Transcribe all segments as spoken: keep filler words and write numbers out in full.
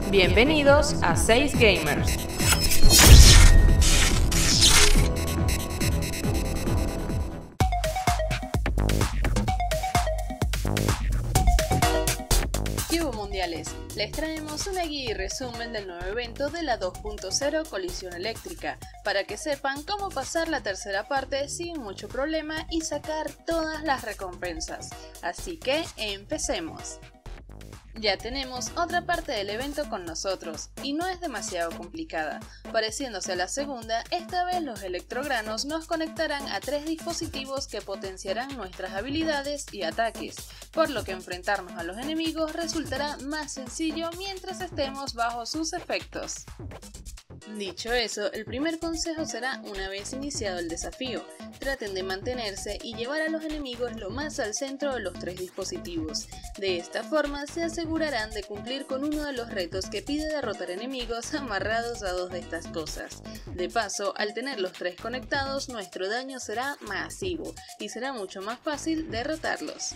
Bienvenidos a seis Gamers. ¿Qué hubo, mundiales? Les traemos una guía y resumen del nuevo evento de la dos punto cero Colisión Eléctrica, para que sepan cómo pasar la tercera parte sin mucho problema y sacar todas las recompensas. Así que empecemos. Ya tenemos otra parte del evento con nosotros, y no es demasiado complicada. Pareciéndose a la segunda, esta vez los electrogranos nos conectarán a tres dispositivos que potenciarán nuestras habilidades y ataques, por lo que enfrentarnos a los enemigos resultará más sencillo mientras estemos bajo sus efectos. Dicho eso, el primer consejo será una vez iniciado el desafío, traten de mantenerse y llevar a los enemigos lo más al centro de los tres dispositivos. De esta forma se asegurarán de cumplir con uno de los retos que pide derrotar enemigos amarrados a dos de estas cosas. De paso, al tener los tres conectados, nuestro daño será masivo y será mucho más fácil derrotarlos.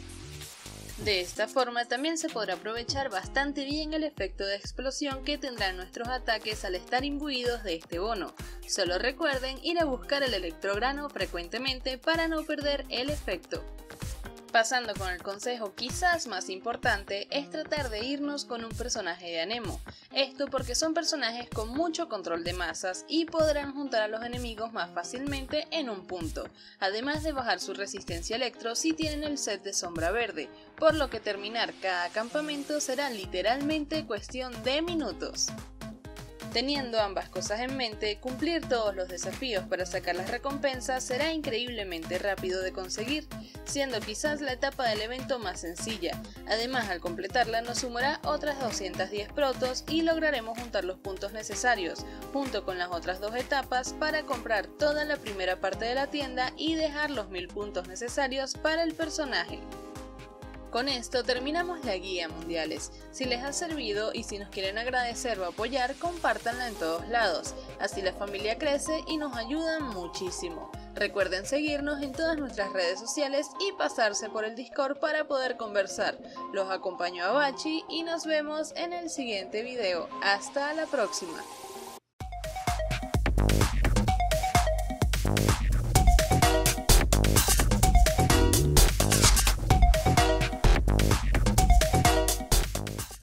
De esta forma también se podrá aprovechar bastante bien el efecto de explosión que tendrán nuestros ataques al estar imbuidos de este bono. Solo recuerden ir a buscar el electrograno frecuentemente para no perder el efecto. Pasando con el consejo quizás más importante, es tratar de irnos con un personaje de Anemo. Esto porque son personajes con mucho control de masas y podrán juntar a los enemigos más fácilmente en un punto, además de bajar su resistencia electro si tienen el set de sombra verde, por lo que terminar cada campamento será literalmente cuestión de minutos. Teniendo ambas cosas en mente, cumplir todos los desafíos para sacar las recompensas será increíblemente rápido de conseguir, siendo quizás la etapa del evento más sencilla. Además, al completarla nos sumará otras doscientas diez protos y lograremos juntar los puntos necesarios, junto con las otras dos etapas, para comprar toda la primera parte de la tienda y dejar los mil puntos necesarios para el personaje. Con esto terminamos la guía, mundiales. Si les ha servido y si nos quieren agradecer o apoyar, compártanla en todos lados. Así la familia crece y nos ayudan muchísimo. Recuerden seguirnos en todas nuestras redes sociales y pasarse por el Discord para poder conversar. Los acompañó a Bachi y nos vemos en el siguiente video. Hasta la próxima.